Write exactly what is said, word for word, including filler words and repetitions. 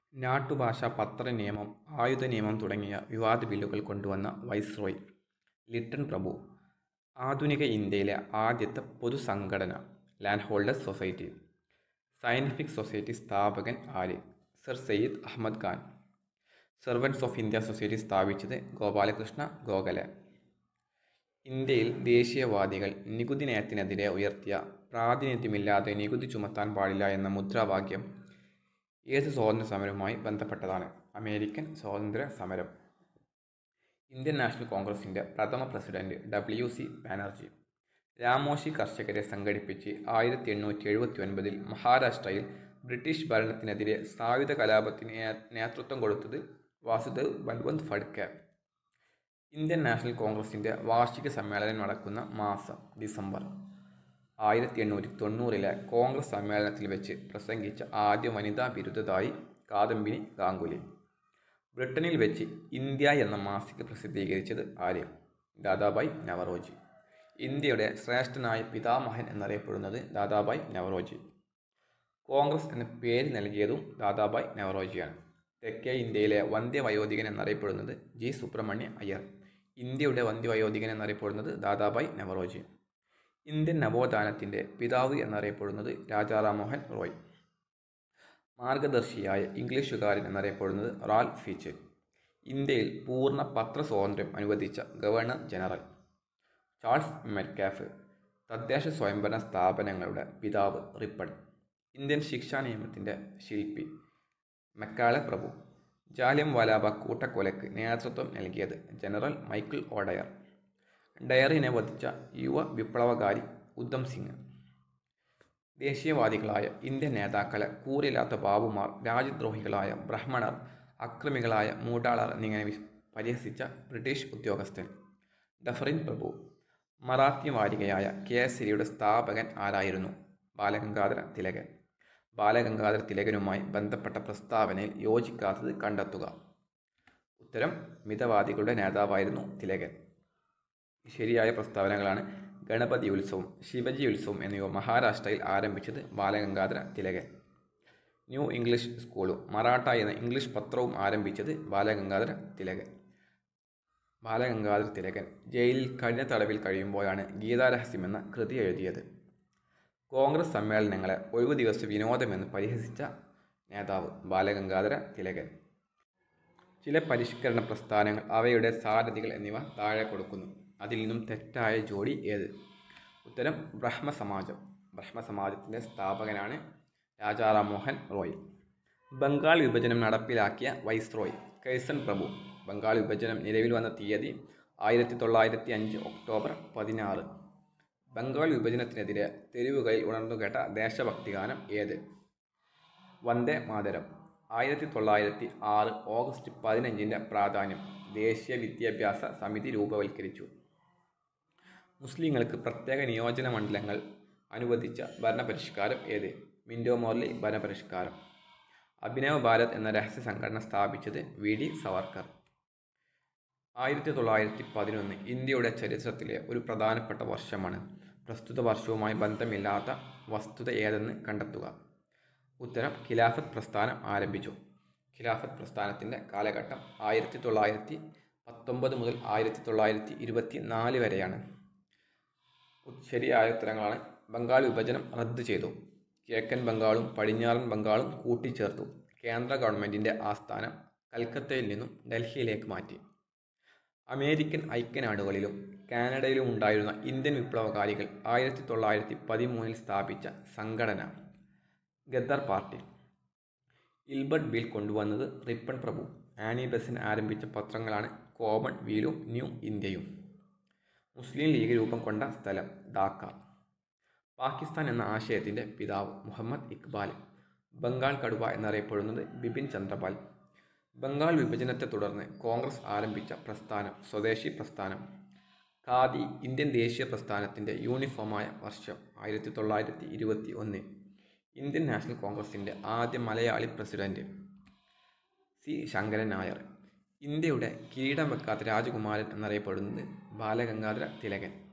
നാട്ടുഭാഷാ പത്ര നിയമം, ആയുധ നിയമം തുടങ്ങിയ വിവാദ ബില്ലുകൾ കൊണ്ടുവന്ന വൈസ്രോയി ലിട്ടൺ പ്രഭു. ആധുനിക ഇന്ത്യയിലെ ആദ്യത്തെ പൊതുസംഘടന land holders society. Scientific society സ്ഥാപകൻ ആര്? Sir Syed Ahmed Khan. Servants of India society സ്ഥാപിച്ചത് ഗോപാലകൃഷ്ണ ഗോഖലെ. ഇന്ത്യയിൽ ദേശീയവാദികൾ നികുതി നയത്തിനെതിരെ ഉയർത്തിയ പ്രാതിനിധ്യമില്ലാതെ നികുതി ചുമത്താൻ പാടില്ല എന്ന മുദ്രാവാക്യം ഏത് സ്വാതന്ത്ര്യ സമരവുമായി ബന്ധപ്പെട്ടതാണ്? അമേരിക്കൻ സ്വാതന്ത്ര്യ സമരം. ഇന്ത്യൻ നാഷണൽ കോൺഗ്രസിൻ്റെ പ്രഥമ president W C Banerjee. Ramoshi കർഷകരെ സംഘടിപ്പിച്ച് ആയിരത്തി എണ്ണൂറ്റി എഴുപത്തി ഒൻപതിൽ മഹാരാഷ്ട്രയിൽ ബ്രിട്ടീഷ് ഭരണത്തിനെതിരെ സായുധ കലാപത്തിന് നേതൃത്വം കൊടുത്തത് വാസുദേവ് ബൽവന്ത് ഫഡ്കെ. ഇന്ത്യൻ നാഷണൽ കോൺഗ്രസിൻ്റെ വാർഷിക സമ്മേളനം നടക്കുന്ന മാസം ഡിസംബർ. ആയിരത്തി എണ്ണൂറ്റി തൊണ്ണൂറിലെ കോൺഗ്രസ് സമ്മേളനത്തിൽ വെച്ച് പ്രസംഗിച്ച ആദ്യ വനിതാ ബിരുദധാരി കാദംബിനി ഗാംഗുലി. ബ്രിട്ടനിൽ വെച്ച് ഇന്ത്യ എന്ന മാസിക പ്രസിദ്ധീകരിച്ചത് ആര്? ദാദാഭായ് നവറോജി. ഇന്ത്യയുടെ ശ്രേഷ്ഠനായ പിതാമഹൻ എന്നറിയപ്പെടുന്നത് ദാദാഭായ് നവറോജി. കോൺഗ്രസ് എന്ന പേര് നൽകിയതും ദാദാഭായ് നവറോജിയാണ്. തെക്കേ ഇന്ത്യയിലെ വന്ധ്യവയോധികൻ എന്നറിയപ്പെടുന്നത് ജി സുബ്രഹ്മണ്യ അയ്യർ. ഇന്ത്യയുടെ വന്ധ്യവയോധികൻ എന്നറിയപ്പെടുന്നത് ദാദാഭായ് നവറോജി. ഇന്ത്യൻ നവോത്ഥാനത്തിൻ്റെ പിതാവ് എന്നറിയപ്പെടുന്നത് രാജാ റാംമോഹൻ റോയ്. മാർഗദർശിയായ ഇംഗ്ലീഷുകാരൻ എന്നറിയപ്പെടുന്നത് റാൽഫ് ഫീച്ചർ. ഇന്ത്യയിൽ പൂർണ്ണ പത്രസ്വാതന്ത്ര്യം അനുവദിച്ച ഗവർണർ ജനറൽ ചാൾസ് മെറ്റ്കാഫ്. തദ്ദേശ സ്വയംഭരണ സ്ഥാപനങ്ങളുടെ പിതാവ് റിപ്പൺ. ഇന്ത്യൻ ശിക്ഷാ നിയമത്തിൻ്റെ ശില്പി മെക്കാളെ പ്രഭു. ജാലിയൻ വാലാബാഗ് കൂട്ടക്കൊലയ്ക്ക് നേതൃത്വം നൽകിയത് ജനറൽ മൈക്കിൾ ഓഡയർ. ഡയറിനെ വധിച്ച യുവ വിപ്ലവകാരി ഉദ്ധം സിംഗ്. ദേശീയവാദികളായ ഇന്ത്യൻ നേതാക്കളെ കൂറില്ലാത്ത ബാബുമാർ, രാജ്യദ്രോഹികളായ ബ്രാഹ്മണർ, അക്രമികളായ മൂടാളർ എന്നിങ്ങനെ പരിഹസിച്ച ബ്രിട്ടീഷ് ഉദ്യോഗസ്ഥൻ ഡഫറിൻ പ്രഭു. മറാത്തി വാരികയായ കേസരിയുടെ സ്ഥാപകൻ ആരായിരുന്നു? ബാലഗംഗാധര തിലകൻ. ബാലഗംഗാധര തിലകനുമായി ബന്ധപ്പെട്ട പ്രസ്താവനയിൽ യോജിക്കാത്തത് കണ്ടെത്തുക. ഉത്തരം: മിതവാദികളുടെ നേതാവായിരുന്നു തിലകൻ. ശരിയായ പ്രസ്താവനകളാണ് ഗണപതി ഉത്സവം, ശിവജി ഉത്സവം എന്നിവ മഹാരാഷ്ട്രയിൽ ആരംഭിച്ചത് ബാലഗംഗാധര തിലകൻ. ന്യൂ ഇംഗ്ലീഷ് സ്കൂളും മറാഠ എന്ന ഇംഗ്ലീഷ് പത്രവും ആരംഭിച്ചത് ബാലഗംഗാധര തിലകൻ. ബാലഗംഗാധര തിലകൻ ജയിലിൽ കഠിന തടവിൽ കഴിയുമ്പോഴാണ് ഗീതാരഹസ്യം എന്ന കൃതി എഴുതിയത്. കോൺഗ്രസ് സമ്മേളനങ്ങളെ ഒഴിവു ദിവസ വിനോദമെന്ന് പരിഹസിച്ച നേതാവ് ബാലഗംഗാധര തിലകൻ. ചില പരിഷ്കരണ പ്രസ്ഥാനങ്ങൾ, അവയുടെ സാരഥികൾ എന്നിവ താഴെ കൊടുക്കുന്നു. അതിൽ നിന്നും തെറ്റായ ജോഡി ഏത്? ഉത്തരം: ബ്രഹ്മസമാജം. ബ്രഹ്മസമാജത്തിൻ്റെ സ്ഥാപകനാണ് രാജാ റാംമോഹൻ റോയ്. ബംഗാൾ വിഭജനം നടപ്പിലാക്കിയ വൈസ്രോയ് കഴ്സൺ പ്രഭു. ബംഗാൾ വിഭജനം നിലവിൽ വന്ന തീയതി ആയിരത്തി തൊള്ളായിരത്തി അഞ്ച് ഒക്ടോബർ പതിനാറ്. ബംഗാൾ വിഭജനത്തിനെതിരെ തെരുവുകളിൽ ഉണർന്നുകേട്ട ദേശഭക്തിഗാനം ഏത്? വന്ദേ മാതരം. ആയിരത്തി തൊള്ളായിരത്തി ആറ് ഓഗസ്റ്റ് പതിനഞ്ചിൻ്റെ പ്രാധാന്യം ദേശീയ വിദ്യാഭ്യാസ സമിതി രൂപവൽക്കരിച്ചു. മുസ്ലിങ്ങൾക്ക് പ്രത്യേക നിയോജന മണ്ഡലങ്ങൾ അനുവദിച്ച ഭരണപരിഷ്കാരം ഏത്? മിൻറ്റോ മോർലി ഭരണപരിഷ്കാരം. അഭിനവ് ഭാരത് എന്ന രഹസ്യ സംഘടന സ്ഥാപിച്ചത് വി ഡി സവർക്കർ. ആയിരത്തി തൊള്ളായിരത്തി പതിനൊന്ന് ഇന്ത്യയുടെ ചരിത്രത്തിലെ ഒരു പ്രധാനപ്പെട്ട വർഷമാണ്. പ്രസ്തുത വർഷവുമായി ബന്ധമില്ലാത്ത വസ്തുത ഏതെന്ന് കണ്ടെത്തുക. ഉത്തരം: ഖിലാഫത്ത് പ്രസ്ഥാനം ആരംഭിച്ചു. ഖിലാഫത്ത് പ്രസ്ഥാനത്തിൻ്റെ കാലഘട്ടം ആയിരത്തി തൊള്ളായിരത്തി പത്തൊമ്പത് മുതൽ ആയിരത്തി തൊള്ളായിരത്തി ഇരുപത്തി നാല് വരെയാണ്. ശരിയായ ഉത്തരങ്ങളാണ്: ബംഗാൾ വിഭജനം റദ്ദ് ചെയ്തു. കിഴക്കൻ ബംഗാളും പടിഞ്ഞാറൻ ബംഗാളും കൂട്ടിച്ചേർത്തു. കേന്ദ്ര ഗവൺമെൻറ്റിൻ്റെ ആസ്ഥാനം കൽക്കത്തയിൽ നിന്നും ഡൽഹിയിലേക്ക് മാറ്റി. അമേരിക്കൻ ഐക്യനാടുകളിലും കാനഡയിലും ഉണ്ടായിരുന്ന ഇന്ത്യൻ വിപ്ലവകാരികൾ ആയിരത്തി തൊള്ളായിരത്തി പതിമൂന്നിൽ സ്ഥാപിച്ച സംഘടന ഗദ്ദർ പാർട്ടി. ഇൽബർട്ട് ബിൽ കൊണ്ടുവന്നത് റിപ്പൺ പ്രഭു. ആനി ബെസന്റ് ആരംഭിച്ച പത്രങ്ങളാണ് കോമൺ വീലും ന്യൂ ഇന്ത്യയും. മുസ്ലിം ലീഗ് രൂപം കൊണ്ട സ്ഥലം ധാക്ക. പാകിസ്ഥാൻ എന്ന ആശയത്തിൻ്റെ പിതാവ് മുഹമ്മദ് ഇക്ബാൽ. ബംഗാൾ കടുവ എന്നറിയപ്പെടുന്നത് ബിപിൻ ചന്ദ്രപാൽ. ബംഗാൾ വിഭജനത്തെ തുടർന്ന് കോൺഗ്രസ് ആരംഭിച്ച പ്രസ്ഥാനം സ്വദേശി പ്രസ്ഥാനം. ഖാദി ഇന്ത്യൻ ദേശീയ പ്രസ്ഥാനത്തിൻ്റെ യൂണിഫോമായ വർഷം ആയിരത്തി തൊള്ളായിരത്തി ഇരുപത്തി ഒന്ന്. ഇന്ത്യൻ നാഷണൽ കോൺഗ്രസിൻ്റെ ആദ്യ മലയാളി പ്രസിഡന്റ് സി ശങ്കരൻ നായർ. ഇന്ത്യയുടെ കിരീടം വെക്കാത്ത രാജകുമാരൻ എന്നറിയപ്പെടുന്നത് ബാലഗംഗാധര തിലകൻ.